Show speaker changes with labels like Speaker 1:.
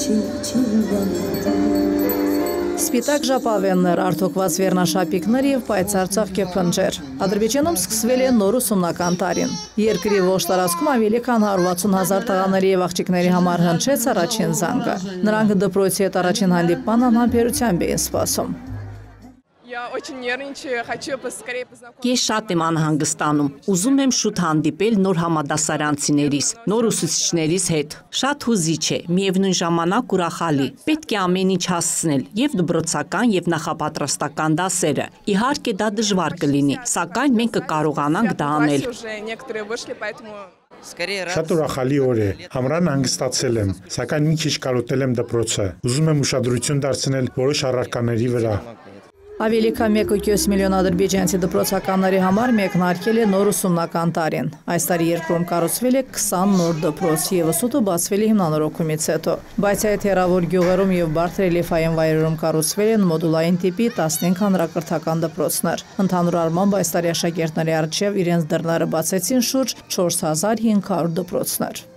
Speaker 1: Սպիտակ ժապավեններ, արդյոքված վերնաշապիկներ և պայծառ ծաղկեփնջեր։ Ադրբեջանում սկսվել է նոր ուսումնական տարին։ Երկրի ողջ տարածքում ավելի քան 160,000 տղաների և աղջիկների համար հնչեց առաջին զանգը։ Նրանք դպրոցի հետ առաջին հանդիպման անհամբերությամբ էին սպասում։
Speaker 2: Ես շատ եմ անհանգստանում, ուզում եմ շուտ հանդիպել նոր համադասարանցիներիս, նոր ուսուցիչներիս հետ։ Շատ հուզիչ է, միևնույն ժամանակ ուրախալի։ Պետք է ամեն ինչ հասցնել, և դպրոցական և նախապատրաստական դասերը։ Իհարկե դա դժվար կլինի, սակայն մենք կկարողանանք դա անել։
Speaker 3: Շատ ուրախալի օր է, ամռան հանգստացել եմ, սակայն մի քիչ կարոտել եմ դպրոցը։ Ուզում եմ ուշադրություն դարձնել որոշ առարկաների վրա։
Speaker 1: Ավելի քան 1,4 միլիոն ադրբեջանցի դպրոցականների համար մեկնարկել է նոր ուսումնական տարին։ Այս տարի երկրում կառուցվել է 20 նոր դպրոց, ևս 8-ը բացվել է հիմնանորոգումից հետո։ Բայց այդ հեռավոր գյուղերում և բարդ ռելիեֆային վայրերում կառուցվել են մոդուլային տիպի 15 հանրակրթական դպրոցներ։ Ընդհանուր առմամբ այս տարի աշակերտների առջև իրենց դռները բացեցին շուրջ 4500 դպրոցներ։